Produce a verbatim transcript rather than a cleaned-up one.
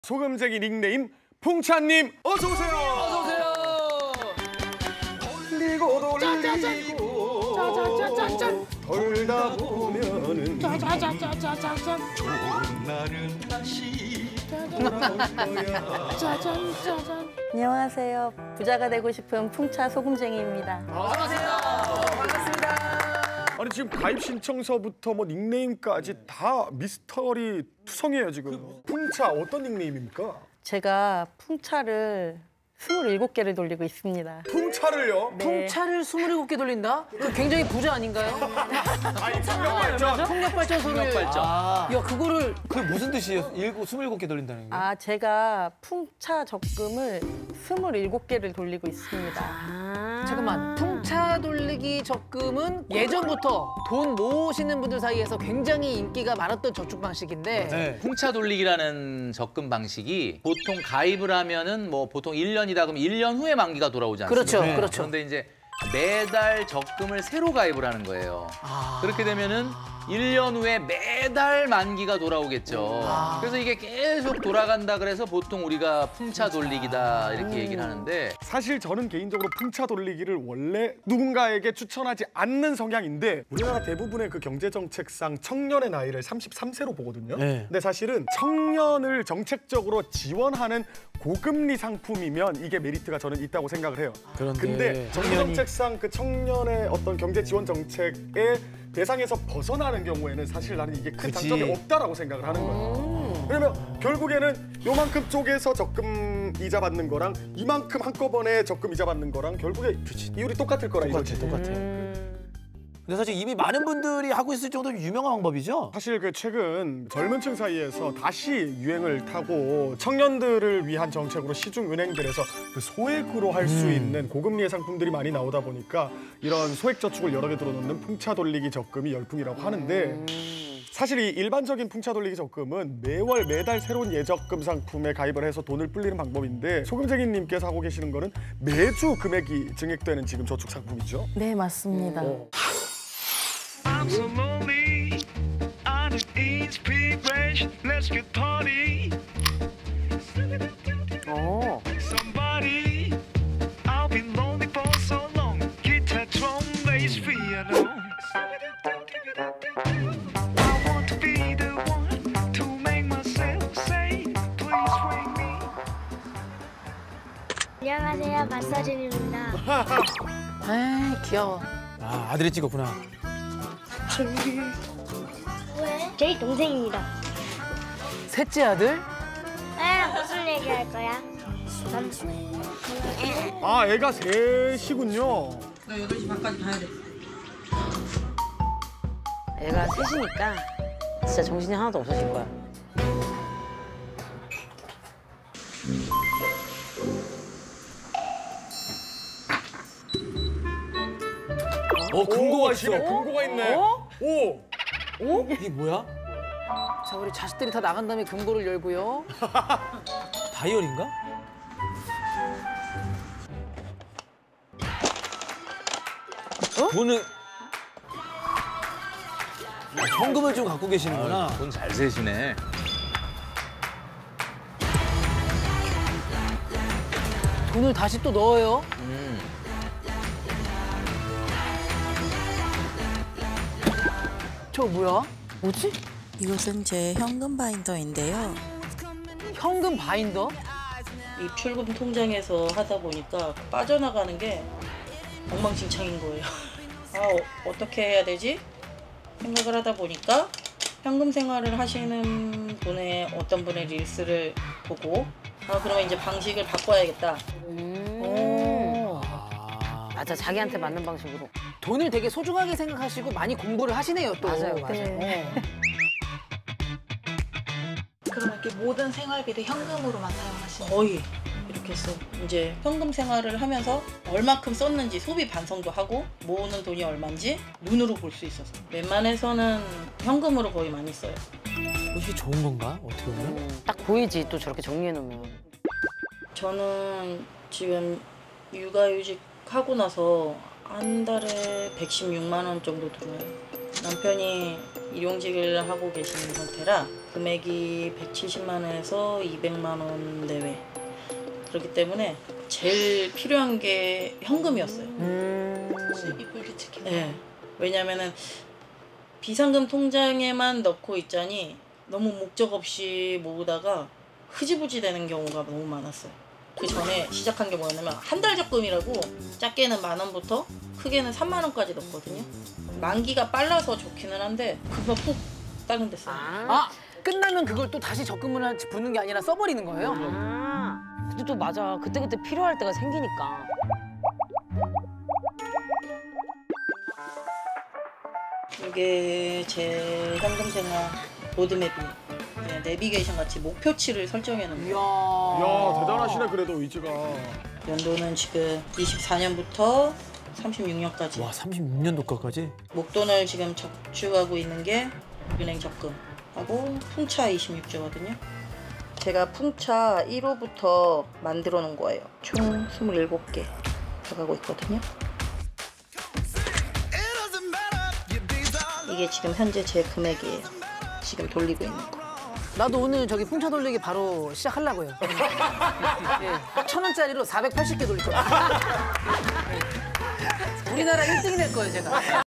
소금쟁이 닉네임 풍차님 어서 오세요. 어서 오세요. 돌리고 돌리고 짜자자자잔. 돌다 보면은 짜자자자자잔. 좋은 날은 다시 돌아올 거야. 짜잔 짜잔. 안녕하세요. 부자가 되고 싶은 풍차 소금쟁이입니다. 안녕하세요. 반갑습니다. 아니 지금 가입 신청서부터 뭐 닉네임까지 다 미스터리 투성이에요 지금. 풍차 어떤 닉네임입니까? 제가 풍차를 스물일곱 개를 돌리고 있습니다. 풍차를요? 네. 풍차를 스물일곱 개 돌린다? 그 굉장히 부자 아닌가요? 아니 풍력발전. 풍력발전소를. 풍력발전. 아. 야 그거를 그게 무슨 뜻이에요? 일곱, 스물일곱 개 돌린다는 게? 아, 제가 풍차 적금을 스물일곱 개를 돌리고 있습니다. 아. 잠깐만. 풍차 돌리기 적금은 예전부터 돈 모으시는 분들 사이에서 굉장히 인기가 많았던 저축 방식인데 네. 풍차 돌리기라는 적금 방식이 보통 가입을 하면은 뭐 보통 일 년이다 그러면 일 년 후에 만기가 돌아오지 않습니까? 그렇죠, 네. 그렇죠. 그런데 이제 매달 적금을 새로 가입을 하는 거예요. 아. 그렇게 되면은 일 년 후에 매달 만기가 돌아오겠죠. 아. 그래서 이게 계속 돌아간다 그래서 보통 우리가 풍차 돌리기다 이렇게 음. 얘기를 하는데 사실 저는 개인적으로 풍차 돌리기를 원래 누군가에게 추천하지 않는 성향인데 우리나라 대부분의 그 경제정책상 청년의 나이를 삼십삼 세로 보거든요. 네. 근데 사실은 청년을 정책적으로 지원하는 고금리 상품이면 이게 메리트가 저는 있다고 생각을 해요. 그런데 근데 정부정책상 그 청년의 어떤 경제 지원 정책의 대상에서 벗어나는 경우에는 사실 나는 이게 큰 그치. 장점이 없다라고 생각을 하는 거예요. 왜냐면 결국에는 요만큼 쪼개서 적금 이자 받는 거랑 이만큼 한꺼번에 적금 이자 받는 거랑 결국에 이율이 똑같을 거라 이거지. 똑같아. 근데 사실 이미 많은 분들이 하고 있을 정도로 유명한 방법이죠? 사실 그 최근 젊은 층 사이에서 다시 유행을 타고 청년들을 위한 정책으로 시중 은행들에서 그 소액으로 할 수 있는 고금리의 상품들이 많이 나오다 보니까 이런 소액 저축을 여러 개 들어놓는 풍차 돌리기 적금이 열풍이라고 하는데 사실 이 일반적인 풍차 돌리기 적금은 매월 매달 새로운 예적금 상품에 가입을 해서 돈을 불리는 방법인데 소금쟁이님께서 하고 계시는 거는 매주 금액이 증액되는 지금 저축 상품이죠. 네, 맞습니다. I'm so lonely. I need inspiration. Let's get party. 어. Somebody. I've been lonely for so long. Guitar, drum, bass, piano. I want to be the one to make myself say, please wake me. 안녕하세요, 마사진입니다. 에이 귀여워. 아, 아들이 찍었구나. 왜? 저희 동생입니다. 셋째 아들? 에 무슨 얘기 할 거야? 아, 애가 셋이군요. 애가 셋이니까 진짜 정신이 하나도 없어질 거야. 어, 금고가 오, 있어. 집에 금고가 있네. 어? 오. 이게 뭐야? 자 우리 자식들이 다 나간 다음에 금고를 열고요. 다이어리인가? 돈을 아, 현금을 좀 갖고 계시는구나. 돈 잘 세시네. 돈을 다시 또 넣어요. 음. 저 뭐야? 뭐지? 이것은 제 현금 바인더인데요. 현금 바인더? 이 출금 통장에서 하다 보니까 빠져나가는 게 엉망진창인 거예요. 아, 어, 어떻게 해야 되지? 생각을 하다 보니까 현금 생활을 하시는 분의 어떤 분의 릴스를 보고 아, 그러면 이제 방식을 바꿔야겠다. 오. 맞아, 자기한테 맞는 방식으로. 돈을 되게 소중하게 생각하시고 많이 공부를 하시네요, 또. 맞아요, 맞아요. 네. 그럼 이렇게 모든 생활비를 현금으로만 사용하시는 거예요? 거의 이렇게 해서 이제 현금 생활을 하면서 얼마큼 썼는지 소비 반성도 하고 모으는 돈이 얼마인지 눈으로 볼 수 있어서 웬만해서는 현금으로 거의 많이 써요. 이게 좋은 건가? 어떻게 보면? 음, 딱 보이지, 또 저렇게 정리해놓으면. 저는 지금 육아휴직 하고 나서 한 달에 백십육만 원 정도 들어요. 남편이 일용직을 하고 계시는 상태라 금액이 백칠십만 원에서 이백만 원 내외. 그렇기 때문에 제일 필요한 게 현금이었어요. 수입이 불규칙해요. 네. 왜냐면은 비상금 통장에만 넣고 있자니 너무 목적 없이 모으다가 흐지부지 되는 경우가 너무 많았어요. 그 전에 시작한 게 뭐였냐면 한 달 적금이라고 작게는 만 원부터 크게는 삼만 원까지 넣었거든요. 만기가 빨라서 좋기는 한데 금방 푹 다운됐어요. 아, 끝나면 그걸 또 다시 적금을 할- 붓는 게 아니라 써버리는 거예요? 아, 근데 또 맞아. 그때그때 필요할 때가 생기니까. 이게 제 현금 생활 로드맵이 그냥 내비게이션 같이 목표치를 설정해 놓은 이야. 거예요. 야 대단하시네 그래도 의지가. 연도는 지금 이십사 년부터 삼십육 년까지. 와, 삼십육 년도까지? 목돈을 지금 적축하고 있는 게 은행 적금하고 풍차 이십육 조거든요. 제가 풍차 일 호부터 만들어 놓은 거예요. 총 스물일곱 개 들어가고 있거든요. 이게 지금 현재 제 금액이에요. 지금 돌리고 있는 거. 나도 오늘 저기 풍차 돌리기 바로 시작하려고요. 예, 천 원짜리로 사백팔십 개 돌릴 거예요. 우리나라 일 등이 될 거예요, 제가.